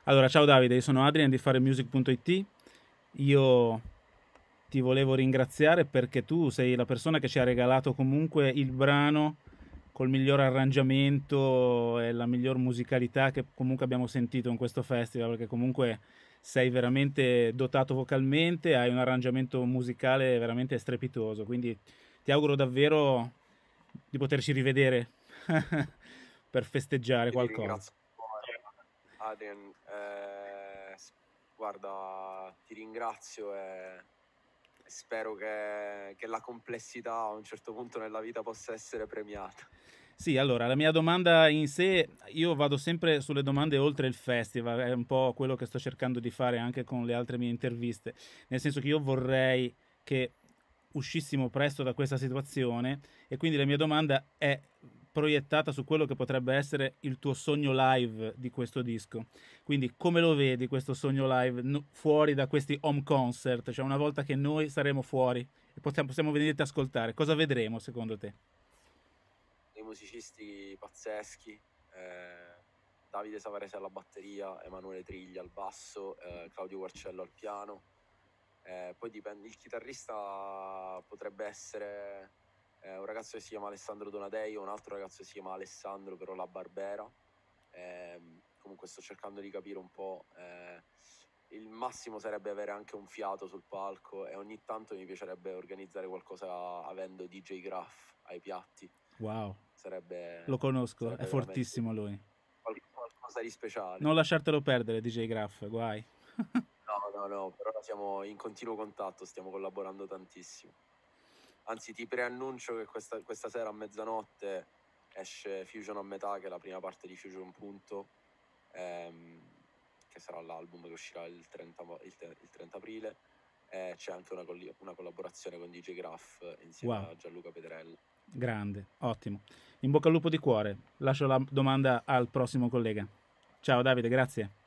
Allora, ciao Davide, io sono Adrian di faremusic.it. Io ti volevo ringraziare perché tu sei la persona che ci ha regalato comunque il brano col miglior arrangiamento e la miglior musicalità che comunque abbiamo sentito in questo festival, perché comunque sei veramente dotato vocalmente, hai un arrangiamento musicale veramente strepitoso, quindi ti auguro davvero di poterci rivedere per festeggiare Io ti qualcosa. ringrazio, Adrian. Guarda, ti ringrazio e spero che la complessità a un certo punto nella vita possa essere premiata. Sì, allora, la mia domanda in sé, io vado sempre sulle domande oltre il festival, è un po' quello che sto cercando di fare anche con le altre mie interviste, nel senso che io vorrei che uscissimo presto da questa situazione e quindi la mia domanda è proiettata su quello che potrebbe essere il tuo sogno live di questo disco. Quindi come lo vedi questo sogno live fuori da questi home concert, cioè una volta che noi saremo fuori e possiamo venirti ad ascoltare, cosa vedremo secondo te? Dei musicisti pazzeschi, Davide Savarese alla batteria, Emanuele Triglia al basso, Claudio Guarcello al piano. Poi dipende, il chitarrista potrebbe essere un ragazzo che si chiama Alessandro Donadei o un altro ragazzo che si chiama Alessandro però La Barbera. Comunque sto cercando di capire un po'. Il massimo sarebbe avere anche un fiato sul palco e ogni tanto mi piacerebbe organizzare qualcosa avendo DJ Graph ai piatti. Wow, lo Sarebbe, conosco, è sarebbe veramente fortissimo lui. qualcosa di speciale. Non lasciartelo perdere, DJ Graff, guai. No, no, no, per ora siamo in continuo contatto, stiamo collaborando tantissimo. Anzi, ti preannuncio che questa sera a mezzanotte esce Fusion a metà, che è la prima parte di Fusion Punto, ehm, che sarà l'album che uscirà il 30 aprile. C'è anche una collaborazione con DJ Graph insieme Wow, a Gianluca Pedrella. grande, ottimo. In bocca al lupo di cuore. Lascio la domanda al prossimo collega. Ciao Davide, grazie.